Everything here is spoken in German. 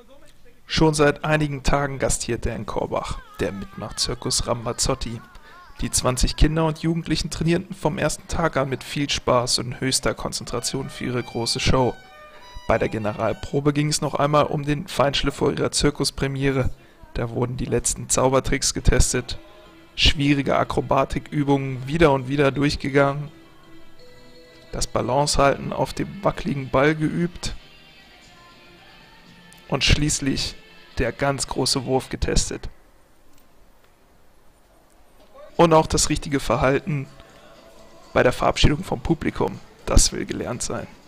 Schon seit einigen Tagen gastiert er in Korbach, der Mitmach-Zirkus Ramazzotti. Die 20 Kinder und Jugendlichen trainierten vom ersten Tag an mit viel Spaß und höchster Konzentration für ihre große Show. Bei der Generalprobe ging es noch einmal um den Feinschliff vor ihrer Zirkuspremiere. Da wurden die letzten Zaubertricks getestet, schwierige Akrobatikübungen wieder und wieder durchgegangen, das Balancehalten auf dem wackeligen Ball geübt und schließlich der ganz große Wurf getestet. Und auch das richtige Verhalten bei der Verabschiedung vom Publikum, das will gelernt sein.